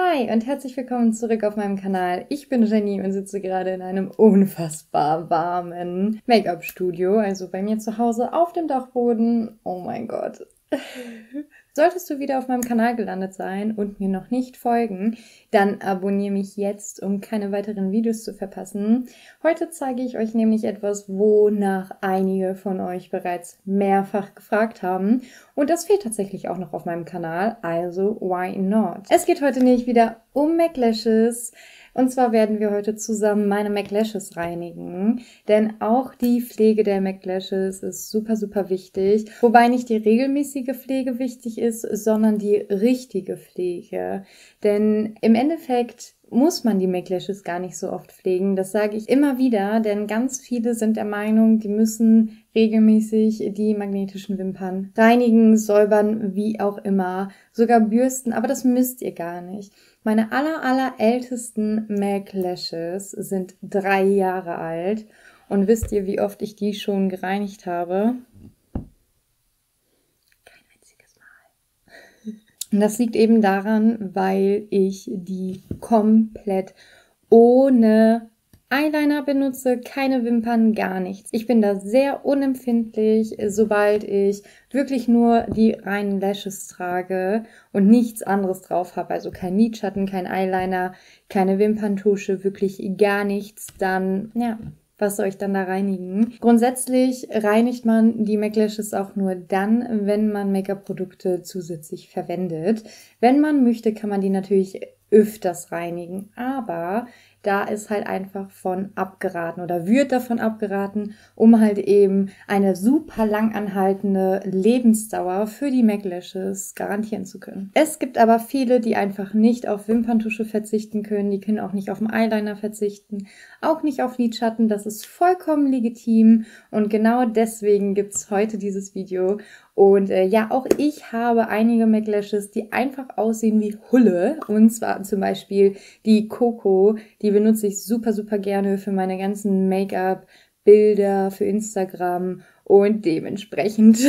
Hi und herzlich willkommen zurück auf meinem Kanal. Ich bin Jenny und sitze gerade in einem unfassbar warmen Make-up-Studio, also bei mir zu Hause auf dem Dachboden. Oh mein Gott. Solltest du wieder auf meinem Kanal gelandet sein und mir noch nicht folgen, dann abonniere mich jetzt, um keine weiteren Videos zu verpassen. Heute zeige ich euch nämlich etwas, wonach einige von euch bereits mehrfach gefragt haben. Und das fehlt tatsächlich auch noch auf meinem Kanal, also why not? Es geht heute nämlich wieder um MAC Lashes. Und zwar werden wir heute zusammen meine MAC Lashes reinigen, denn auch die Pflege der MAC Lashes ist super, super wichtig. Wobei nicht die regelmäßige Pflege wichtig ist, sondern die richtige Pflege. Denn im Endeffekt muss man die MAC Lashes gar nicht so oft pflegen. Das sage ich immer wieder, denn ganz viele sind der Meinung, die müssen regelmäßig die magnetischen Wimpern reinigen, säubern, wie auch immer, sogar bürsten, aber das müsst ihr gar nicht. Meine allerältesten MAC Lashes sind 3 Jahre alt und wisst ihr, wie oft ich die schon gereinigt habe? Kein einziges Mal. Und das liegt eben daran, weil ich die komplett ohne Eyeliner benutze, keine Wimpern, gar nichts. Ich bin da sehr unempfindlich, sobald ich wirklich nur die reinen Lashes trage und nichts anderes drauf habe. Also kein Lidschatten, kein Eyeliner, keine Wimperntusche, wirklich gar nichts. Dann, ja, was soll ich dann da reinigen? Grundsätzlich reinigt man die MAC Lashes auch nur dann, wenn man Make-up-Produkte zusätzlich verwendet. Wenn man möchte, kann man die natürlich öfters reinigen, aber da ist halt einfach von abgeraten oder wird davon abgeraten, um halt eben eine super lang anhaltende Lebensdauer für die MAC Lashes garantieren zu können. Es gibt aber viele, die einfach nicht auf Wimperntusche verzichten können, die können auch nicht auf den Eyeliner verzichten, auch nicht auf Lidschatten, das ist vollkommen legitim und genau deswegen gibt es heute dieses Video. Und ja, auch ich habe einige MAC Lashes, die einfach aussehen wie Hulle. Und zwar zum Beispiel die Coco. Die benutze ich super, super gerne für meine ganzen Make-up-Bilder, für Instagram. Und dementsprechend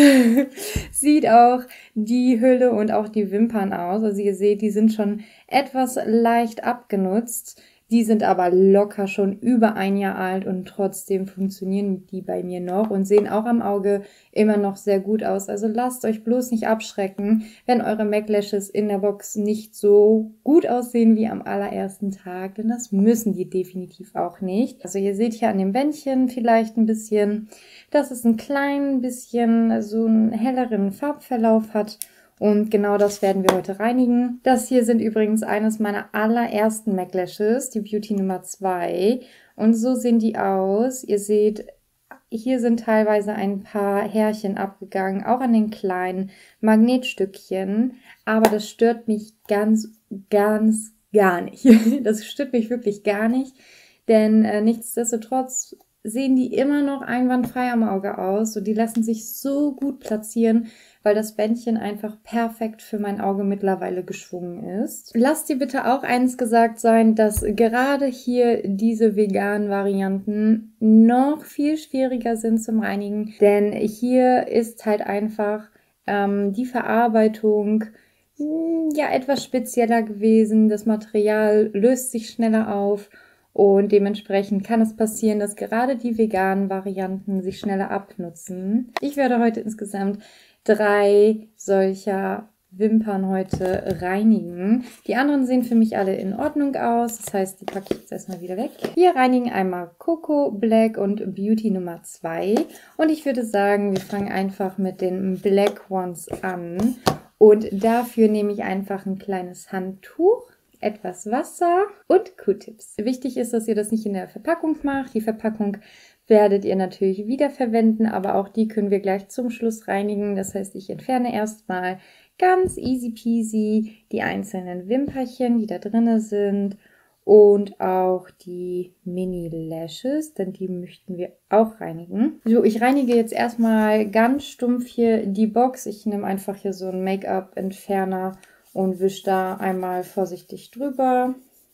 sieht auch die Hülle und auch die Wimpern aus. Also ihr seht, die sind schon etwas leicht abgenutzt. Die sind aber locker schon über 1 Jahr alt und trotzdem funktionieren die bei mir noch und sehen auch am Auge immer noch sehr gut aus. Also lasst euch bloß nicht abschrecken, wenn eure MAC Lashes in der Box nicht so gut aussehen wie am allerersten Tag, denn das müssen die definitiv auch nicht. Also ihr seht hier an dem Bändchen vielleicht ein bisschen, dass es ein klein bisschen so einen helleren Farbverlauf hat. Und genau das werden wir heute reinigen. Das hier sind übrigens eines meiner allerersten MAC Lashes, die Beauty Nummer 2. Und so sehen die aus. Ihr seht, hier sind teilweise ein paar Härchen abgegangen, auch an den kleinen Magnetstückchen. Aber das stört mich ganz gar nicht. Das stört mich wirklich gar nicht, denn nichtsdestotrotz sehen die immer noch einwandfrei am Auge aus. Und die lassen sich so gut platzieren, weil das Bändchen einfach perfekt für mein Auge mittlerweile geschwungen ist. Lasst dir bitte auch eins gesagt sein, dass gerade hier diese veganen Varianten noch viel schwieriger sind zum Reinigen, denn hier ist halt einfach die Verarbeitung ja etwas spezieller gewesen. Das Material löst sich schneller auf. Und dementsprechend kann es passieren, dass gerade die veganen Varianten sich schneller abnutzen. Ich werde heute insgesamt 3 solcher Wimpern heute reinigen. Die anderen sehen für mich alle in Ordnung aus. Das heißt, die packe ich jetzt erstmal wieder weg. Wir reinigen einmal Coco Black und Beauty Nummer 2. Und ich würde sagen, wir fangen einfach mit den Black Ones an. Und dafür nehme ich einfach ein kleines Handtuch, etwas Wasser und Q-Tips. Wichtig ist, dass ihr das nicht in der Verpackung macht. Die Verpackung werdet ihr natürlich wiederverwenden, aber auch die können wir gleich zum Schluss reinigen. Das heißt, ich entferne erstmal ganz easy peasy die einzelnen Wimperchen, die da drin sind und auch die Mini-Lashes, denn die möchten wir auch reinigen. So, ich reinige jetzt erstmal ganz stumpf hier die Box. Ich nehme einfach hier so einen Make-up-Entferner und wische da einmal vorsichtig drüber.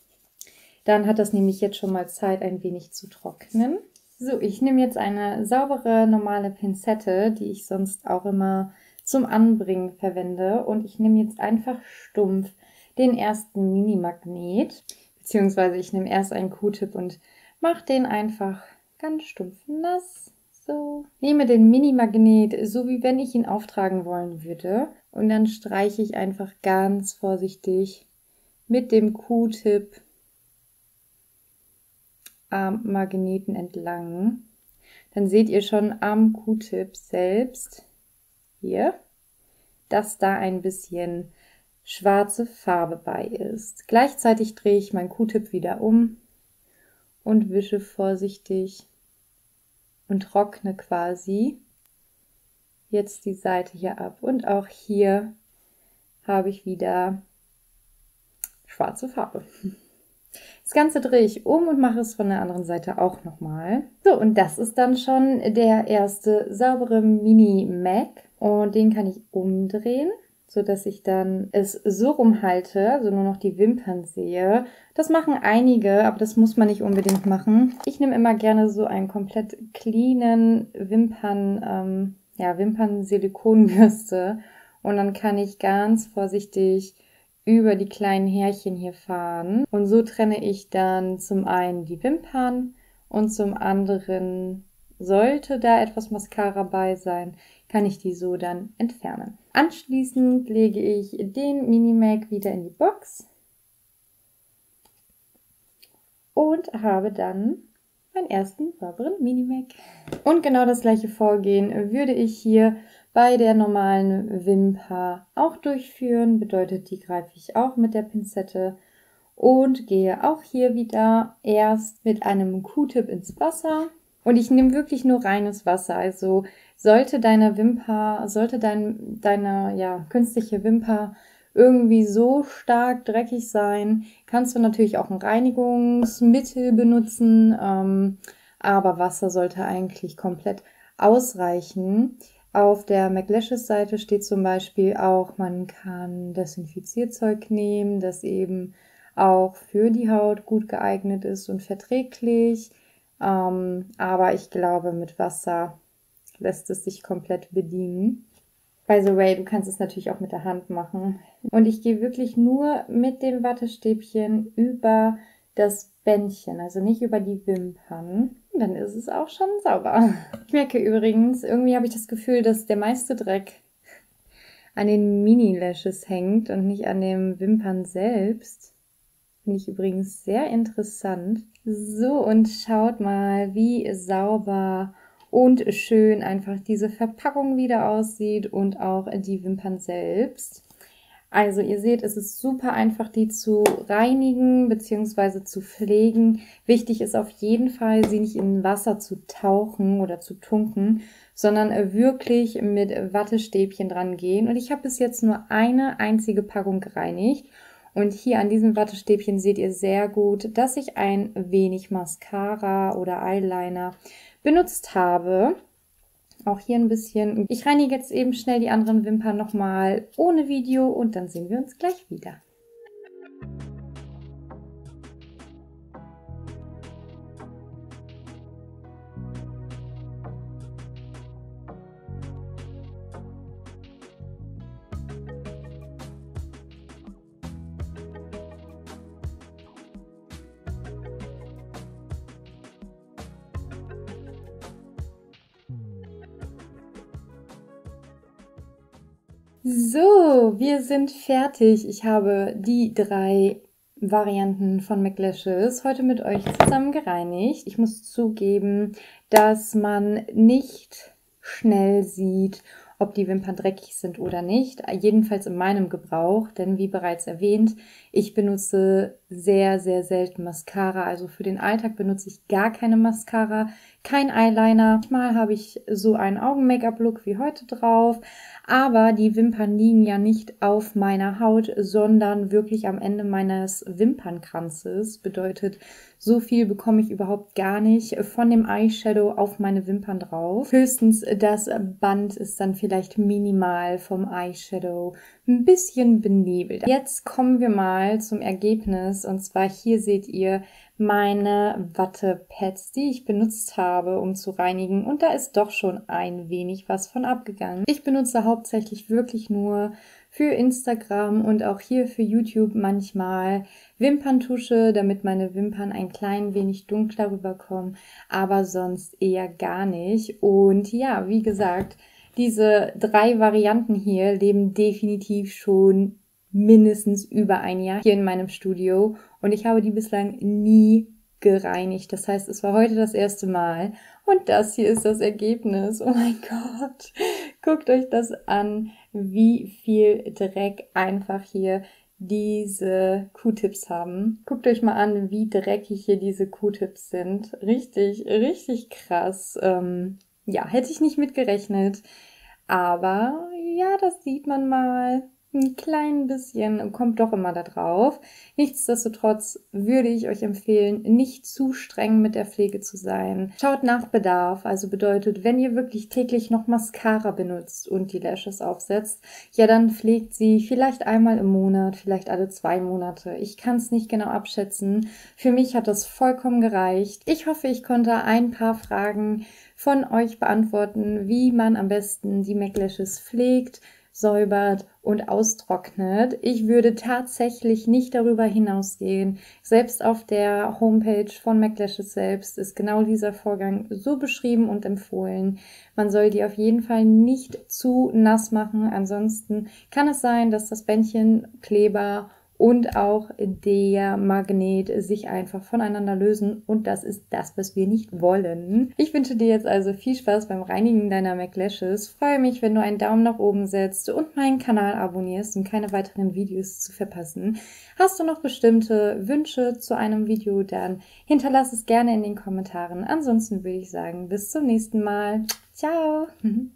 Dann hat das nämlich jetzt schon mal Zeit, ein wenig zu trocknen. So, ich nehme jetzt eine saubere, normale Pinzette, die ich sonst auch immer zum Anbringen verwende. Und ich nehme jetzt einfach stumpf den ersten Mini-Magnet, beziehungsweise ich nehme erst einen Q-Tip und mache den einfach ganz stumpf nass. So, nehme den Mini-Magnet, so wie wenn ich ihn auftragen wollen würde, und dann streiche ich einfach ganz vorsichtig mit dem Q-Tip am Magneten entlang. Dann seht ihr schon am Q-Tip selbst hier, dass da ein bisschen schwarze Farbe bei ist. Gleichzeitig drehe ich meinen Q-Tip wieder um und wische vorsichtig und trockne quasi jetzt die Seite hier ab. Und auch hier habe ich wieder schwarze Farbe. Das Ganze drehe ich um und mache es von der anderen Seite auch nochmal. So, und das ist dann schon der erste saubere Mini-Mac. Und den kann ich umdrehen, sodass ich dann es so rumhalte, also nur noch die Wimpern sehe. Das machen einige, aber das muss man nicht unbedingt machen. Ich nehme immer gerne so einen komplett cleanen Wimpern-Silikonbürste. Und dann kann ich ganz vorsichtig über die kleinen Härchen hier fahren. Und so trenne ich dann zum einen die Wimpern und zum anderen, sollte da etwas Mascara bei sein, kann ich die so dann entfernen. Anschließend lege ich den Mini-Mac wieder in die Box und habe dann meinen ersten sauberen Mini-Mac. Und genau das gleiche Vorgehen würde ich hier bei der normalen Wimper auch durchführen. Bedeutet, die greife ich auch mit der Pinzette und gehe auch hier wieder erst mit einem Q-Tip ins Wasser. Und ich nehme wirklich nur reines Wasser. Also sollte deine künstliche Wimper irgendwie so stark dreckig sein, kannst du natürlich auch ein Reinigungsmittel benutzen, aber Wasser sollte eigentlich komplett ausreichen. Auf der MAC Lashes Seite steht zum Beispiel auch, man kann Desinfizierzeug nehmen, das eben auch für die Haut gut geeignet ist und verträglich. Aber ich glaube, mit Wasser lässt es sich komplett bedienen. By the way, du kannst es natürlich auch mit der Hand machen. Und ich gehe wirklich nur mit dem Wattestäbchen über das Bändchen, also nicht über die Wimpern. Und dann ist es auch schon sauber. Ich merke übrigens, irgendwie habe ich das Gefühl, dass der meiste Dreck an den Mini-Lashes hängt und nicht an den Wimpern selbst. Finde ich übrigens sehr interessant. So, und schaut mal, wie sauber und schön einfach diese Verpackung wieder aussieht und auch die Wimpern selbst. Also ihr seht, es ist super einfach, die zu reinigen bzw. zu pflegen. Wichtig ist auf jeden Fall, sie nicht in Wasser zu tauchen oder zu tunken, sondern wirklich mit Wattestäbchen dran gehen. Und ich habe bis jetzt nur eine einzige Packung gereinigt. Und hier an diesem Wattestäbchen seht ihr sehr gut, dass ich ein wenig Mascara oder Eyeliner benutzt habe. Auch hier ein bisschen. Ich reinige jetzt eben schnell die anderen Wimpern nochmal ohne Video und dann sehen wir uns gleich wieder. So, wir sind fertig. Ich habe die 3 Varianten von MAC Lashes heute mit euch zusammen gereinigt. Ich muss zugeben, dass man nicht schnell sieht, ob die Wimpern dreckig sind oder nicht. Jedenfalls in meinem Gebrauch, denn wie bereits erwähnt, ich benutze sehr, sehr selten Mascara. Also für den Alltag benutze ich gar keine Mascara, kein Eyeliner. Manchmal habe ich so einen Augen-Make-up-Look wie heute drauf, aber die Wimpern liegen ja nicht auf meiner Haut, sondern wirklich am Ende meines Wimpernkranzes. Bedeutet, so viel bekomme ich überhaupt gar nicht von dem Eyeshadow auf meine Wimpern drauf. Höchstens das Band ist dann vielleicht minimal vom Eyeshadow ein bisschen benebelt. Jetzt kommen wir mal zum Ergebnis, und zwar hier seht ihr meine Wattepads, die ich benutzt habe, um zu reinigen, und da ist doch schon ein wenig was von abgegangen. Ich benutze hauptsächlich wirklich nur für Instagram und auch hier für YouTube manchmal Wimperntusche, damit meine Wimpern ein klein wenig dunkler rüberkommen, aber sonst eher gar nicht. Und ja, wie gesagt, diese 3 Varianten hier leben definitiv schon mindestens über ein Jahr hier in meinem Studio und ich habe die bislang nie gereinigt. Das heißt, es war heute das erste Mal und das hier ist das Ergebnis. Oh mein Gott, guckt euch das an, wie viel Dreck einfach hier diese Q-Tips haben. Guckt euch mal an, wie dreckig hier diese Q-Tips sind. Richtig, richtig krass. Ja, hätte ich nicht mit gerechnet. Aber ja, das sieht man mal. Ein klein bisschen kommt doch immer da drauf. Nichtsdestotrotz würde ich euch empfehlen, nicht zu streng mit der Pflege zu sein. Schaut nach Bedarf, also bedeutet, wenn ihr wirklich täglich noch Mascara benutzt und die Lashes aufsetzt, ja, dann pflegt sie vielleicht einmal im Monat, vielleicht alle 2 Monate. Ich kann es nicht genau abschätzen. Für mich hat das vollkommen gereicht. Ich hoffe, ich konnte ein paar Fragen von euch beantworten, wie man am besten die MAC Lashes pflegt, säubert und austrocknet. Ich würde tatsächlich nicht darüber hinausgehen. Selbst auf der Homepage von MAC Lashes selbst ist genau dieser Vorgang so beschrieben und empfohlen. Man soll die auf jeden Fall nicht zu nass machen, ansonsten kann es sein, dass das Bändchen, Kleber und auch der Magnet sich einfach voneinander lösen und das ist das, was wir nicht wollen. Ich wünsche dir jetzt also viel Spaß beim Reinigen deiner MAC Lashes. Freue mich, wenn du einen Daumen nach oben setzt und meinen Kanal abonnierst, um keine weiteren Videos zu verpassen. Hast du noch bestimmte Wünsche zu einem Video, dann hinterlass es gerne in den Kommentaren. Ansonsten würde ich sagen, bis zum nächsten Mal. Ciao!